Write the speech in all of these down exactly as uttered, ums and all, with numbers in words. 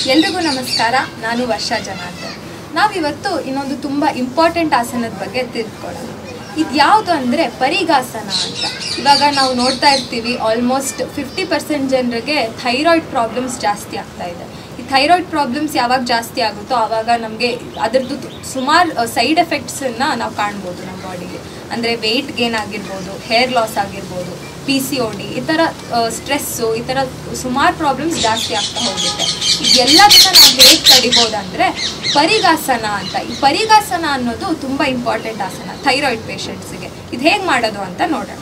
ಎಲ್ರಿಗೂ ನಮಸ್ಕಾರ. ನಾನು ವರ್ಷಾ ಜನಾರ್ದನ್. ನಾವಿವತ್ತು ಇನ್ನೊಂದು ತುಂಬ ಇಂಪಾರ್ಟೆಂಟ್ ಆಸನದ ಬಗ್ಗೆ ತಿಳ್ಕೊಳ್ಳೋಣ. ಇದು ಯಾವುದು ಅಂದರೆ ಪರಿಗಾಸನ ಅಂತ. ಇವಾಗ ನಾವು ನೋಡ್ತಾ ಇರ್ತೀವಿ, ಆಲ್ಮೋಸ್ಟ್ ಫಿಫ್ಟಿ ಪರ್ಸೆಂಟ್ ಜನರಿಗೆ ಥೈರಾಯ್ಡ್ ಪ್ರಾಬ್ಲಮ್ಸ್ ಜಾಸ್ತಿ ಆಗ್ತಾ ಇದೆ. ಈ ಥೈರಾಯ್ಡ್ ಪ್ರಾಬ್ಲಮ್ಸ್ ಯಾವಾಗ ಜಾಸ್ತಿ ಆಗುತ್ತೋ ಆವಾಗ ನಮಗೆ ಅದರದ್ದು ಸುಮಾರು ಸೈಡ್ ಎಫೆಕ್ಟ್ಸನ್ನು ನಾವು ಕಾಣ್ಬೋದು ನಮ್ಮ ಬಾಡಿಗೆ. ಅಂದರೆ ವೆಯ್ಟ್ ಗೇನ್ ಆಗಿರ್ಬೋದು, ಹೇರ್ ಲಾಸ್ ಆಗಿರ್ಬೋದು, ಪಿ ಸಿ ಒ ಡಿ, ಈ ಥರ ಸ್ಟ್ರೆಸ್ಸು, ಈ ಥರ ಸುಮಾರು ಪ್ರಾಬ್ಲಮ್ಸ್ ಜಾಸ್ತಿ ಆಗ್ತಾ ಹೋಗುತ್ತೆ. ಇದೆಲ್ಲದನ್ನ ನಾವು ಹೇಗೆ ತಡಿಬೋದಂದರೆ ಪರಿಗಾಸನ ಅಂತ. ಈ ಪರಿಗಾಸನ ಅನ್ನೋದು ತುಂಬ ಇಂಪಾರ್ಟೆಂಟ್ ಆಸನ ಥೈರಾಯ್ಡ್ ಪೇಷಂಟ್ಸಿಗೆ. ಇದು ಹೇಗೆ ಮಾಡೋದು ಅಂತ ನೋಡೋಣ.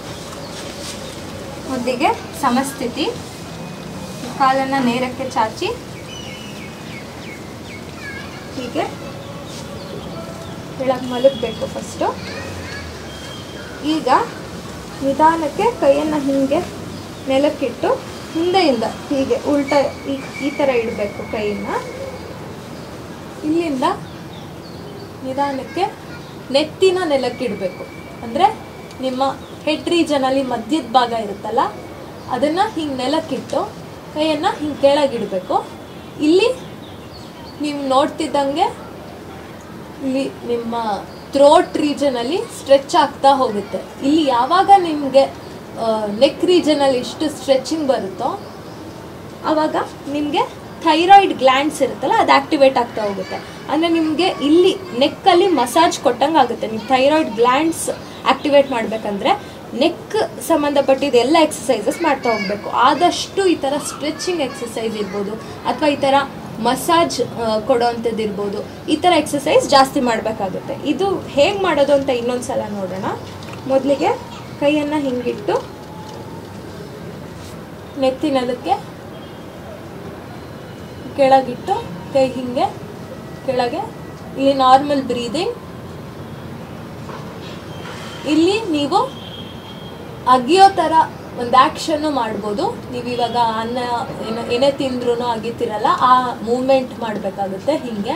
ಮೊದಲಿಗೆ ಸಮಸ್ಥಿತಿ, ಕಾಲನ್ನು ನೇರಕ್ಕೆ ಚಾಚಿ ಹೀಗೆ ಕೆಳಗೆ ಮಲಗಬೇಕು ಫಸ್ಟು. ಈಗ ನಿಧಾನಕ್ಕೆ ಕೈಯನ್ನು ಹೀಗೆ ನೆಲಕ್ಕಿಟ್ಟು ಹಿಂದೆಯಿಂದ ಹೀಗೆ ಉಲ್ಟಾ ಈ ಈ ಥರ ಇಡಬೇಕು ಕೈಯನ್ನು. ಇಲ್ಲಿಂದ ನಿಧಾನಕ್ಕೆ ನೆತ್ತಿನ ನೆಲಕ್ಕಿಡಬೇಕು. ಅಂದರೆ ನಿಮ್ಮ ಹೆಡ್ ರೀಜನಲ್ಲಿ ಮಧ್ಯದ ಭಾಗ ಇರುತ್ತಲ್ಲ, ಅದನ್ನು ಹಿಂಗೆ ನೆಲಕ್ಕಿಟ್ಟು ಕೈಯನ್ನು ಹಿಂಗೆ ಕೆಳಗಿಡಬೇಕು. ಇಲ್ಲಿ ನೀವು ನೋಡ್ತಿದ್ದಂಗೆ ಇಲ್ಲಿ ನಿಮ್ಮ ಥ್ರೋಟ್ ರೀಜನಲ್ಲಿ ಸ್ಟ್ರೆಚ್ ಆಗ್ತಾ ಹೋಗುತ್ತೆ. ಇಲ್ಲಿ ಯಾವಾಗ ನಿಮಗೆ ನೆಕ್ ರೀಜನಲ್ಲಿ ಇಷ್ಟು ಸ್ಟ್ರೆಚಿಂಗ್ ಬರುತ್ತೋ ಆವಾಗ ನಿಮಗೆ ಥೈರಾಯ್ಡ್ ಗ್ಲ್ಯಾಂಡ್ಸ್ ಇರುತ್ತಲ್ಲ ಅದು ಆ್ಯಕ್ಟಿವೇಟ್ ಆಗ್ತಾ ಹೋಗುತ್ತೆ. ಅಂದರೆ ನಿಮಗೆ ಇಲ್ಲಿ ನೆಕ್ಕಲ್ಲಿ ಮಸಾಜ್ ಕೊಟ್ಟಂಗೆ ಆಗುತ್ತೆ. ನೀವು ಥೈರಾಯ್ಡ್ ಗ್ಲ್ಯಾಂಡ್ಸ್ ಆ್ಯಕ್ಟಿವೇಟ್ ಮಾಡಬೇಕಂದ್ರೆ ನೆಕ್ ಸಂಬಂಧಪಟ್ಟಿದ್ದು ಎಲ್ಲ ಎಕ್ಸಸೈಸಸ್ ಮಾಡ್ತಾ ಹೋಗಬೇಕು. ಆದಷ್ಟು ಈ ಥರ ಸ್ಟ್ರೆಚಿಂಗ್ ಎಕ್ಸಸೈಸ್ ಇರ್ಬೋದು ಅಥವಾ ಈ ಥರ ಮಸಾಜ್ ಕೊಡೋವಂಥದ್ದು ಇರ್ಬೋದು, ಈ ಥರ ಎಕ್ಸಸೈಸ್ ಜಾಸ್ತಿ ಮಾಡಬೇಕಾಗುತ್ತೆ. ಇದು ಹೇಗೆ ಮಾಡೋದು ಅಂತ ಇನ್ನೊಂದು ಸಲ ನೋಡೋಣ. ಮೊದಲಿಗೆ ಕೈಯನ್ನು ಹಿಂಗಿಟ್ಟು ನೆತ್ತಿನದಕ್ಕೆ ಕೆಳಗಿಟ್ಟು ಕೈ ಹಿಂಗೆ ಕೆಳಗೆ, ಇಲ್ಲಿ ನಾರ್ಮಲ್ ಬ್ರೀದಿಂಗ್. ಇಲ್ಲಿ ನೀವು ಅಗಿಯೋ ಥರ ಒಂದು ಆ್ಯಕ್ಷನ್ನು ಮಾಡ್ಬೋದು. ನೀವು ಇವಾಗ ಅನ್ನ ಏನ ಏನೇ ತಿಂದ್ರೂ ಅಗಿತಿರಲ್ಲ, ಆ ಮೂವ್ಮೆಂಟ್ ಮಾಡಬೇಕಾಗುತ್ತೆ ಹೀಗೆ.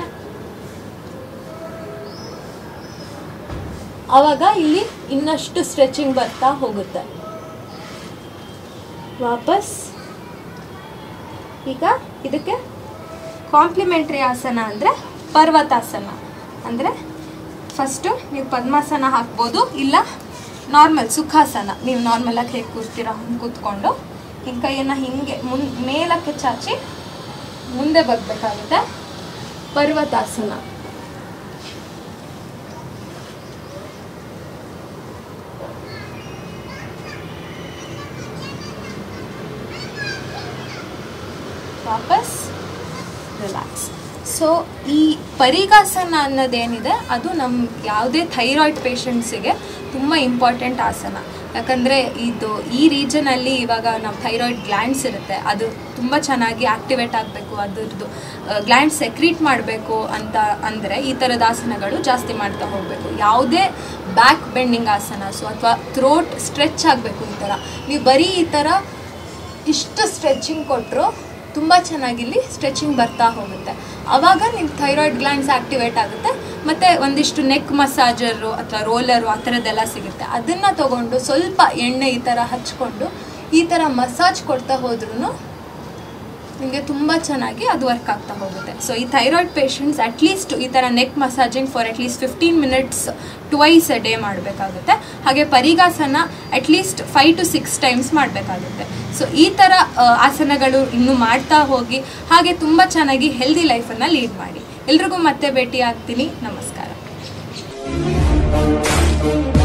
ಆವಾಗ ಇಲ್ಲಿ ಇನ್ನಷ್ಟು ಸ್ಟ್ರೆಚಿಂಗ್ ಬರ್ತಾ ಹೋಗುತ್ತೆ. ವಾಪಸ್ ಈಗ ಇದಕ್ಕೆ ಕಾಂಪ್ಲಿಮೆಂಟ್ರಿ ಆಸನ ಅಂದರೆ ಪರ್ವತಾಸನ. ಅಂದರೆ ಫಸ್ಟು ನೀವು ಪದ್ಮಾಸನ ಹಾಕ್ಬೋದು, ಇಲ್ಲ ನಾರ್ಮಲ್ ಸುಖಾಸನ. ನೀವು ನಾರ್ಮಲಾಗಿ ಹೇಗೆ ಕೂರ್ತೀರ ಹಂಗೆ ಕೂತ್ಕೊಂಡು ಹಿಂಗೆ ಕೈಯನ್ನು ಹಿಂಗೆ ಮುನ್ ಮೇಲಕ್ಕೆ ಚಾಚಿ ಮುಂದೆ ಬರಬೇಕಾಗುತ್ತೆ. ಪರ್ವತಾಸನ. ವಾಪಸ್ ರಿಲ್ಯಾಕ್ಸ್. ಸೊ ಈ ಪರಿಗಾಸನ ಅನ್ನೋದೇನಿದೆ ಅದು ನಮ್ಮ ಯಾವುದೇ ಥೈರಾಯ್ಡ್ ಪೇಷಂಟ್ಸಿಗೆ ತುಂಬ ಇಂಪಾರ್ಟೆಂಟ್ ಆಸನ. ಯಾಕಂದರೆ ಇದು ಈ ರೀಜನಲ್ಲಿ ಇವಾಗ ನಮ್ಮ ಥೈರಾಯ್ಡ್ ಗ್ಲ್ಯಾಂಡ್ಸ್ ಇರುತ್ತೆ, ಅದು ತುಂಬ ಚೆನ್ನಾಗಿ ಆ್ಯಕ್ಟಿವೇಟ್ ಆಗಬೇಕು, ಅದರದ್ದು ಗ್ಲ್ಯಾಂಡ್ ಸೆಕ್ರೀಟ್ ಮಾಡಬೇಕು ಅಂತ ಅಂದರೆ ಈ ಥರದ ಆಸನಗಳು ಜಾಸ್ತಿ ಮಾಡ್ತಾ ಹೋಗಬೇಕು. ಯಾವುದೇ ಬ್ಯಾಕ್ ಬೆಂಡಿಂಗ್ ಆಸನಸು ಅಥವಾ ಥ್ರೋಟ್ ಸ್ಟ್ರೆಚ್ ಆಗಬೇಕು. ಈ ಥರ ನೀವು ಬರೀ ಈ ಥರ ಇಷ್ಟು ಸ್ಟ್ರೆಚಿಂಗ್ ಕೊಟ್ಟರು ತುಂಬ ಚೆನ್ನಾಗಿಲ್ಲಿ ಸ್ಟ್ರೆಚಿಂಗ್ ಬರ್ತಾ ಹೋಗುತ್ತೆ. ಆವಾಗ ನಿಮ್ಮ ಥೈರಾಯ್ಡ್ ಗ್ಲ್ಯಾಂಡ್ಸ್ ಆ್ಯಕ್ಟಿವೇಟ್ ಆಗುತ್ತೆ. ಮತ್ತು ಒಂದಿಷ್ಟು ನೆಕ್ ಮಸಾಜರು ಅಥವಾ ರೋಲರು ಆ ಥರದ್ದೆಲ್ಲ ಸಿಗುತ್ತೆ. ಅದನ್ನು ತೊಗೊಂಡು ಸ್ವಲ್ಪ ಎಣ್ಣೆ ಈ ಥರ ಹಚ್ಕೊಂಡು ಈ ಥರ ಮಸಾಜ್ ಕೊಡ್ತಾ ಹೋದ್ರೂ ನಿಮಗೆ ತುಂಬ ಚೆನ್ನಾಗಿ ಅದು ವರ್ಕ್ ಆಗ್ತಾ ಹೋಗುತ್ತೆ. ಸೊ ಈ ಥೈರಾಯ್ಡ್ ಪೇಷಂಟ್ಸ್ ಅಟ್ಲೀಸ್ಟ್ ಈ ಥರ neck massaging for at least fifteen minutes twice a day ಮಾಡಬೇಕಾಗುತ್ತೆ. ಹಾಗೆ ಪರಿಗಾಸನ at least five to six times ಮಾಡಬೇಕಾಗುತ್ತೆ. ಸೊ ಈ ಥರ ಆಸನಗಳು ಇನ್ನೂ ಮಾಡ್ತಾ ಹೋಗಿ ಹಾಗೆ ತುಂಬ ಚೆನ್ನಾಗಿ ಹೆಲ್ದಿ ಲೈಫನ್ನು ಲೀಡ್ ಮಾಡಿ. ಎಲ್ರಿಗೂ ಮತ್ತೆ ಭೇಟಿ ಆಗ್ತೀನಿ. ನಮಸ್ಕಾರ.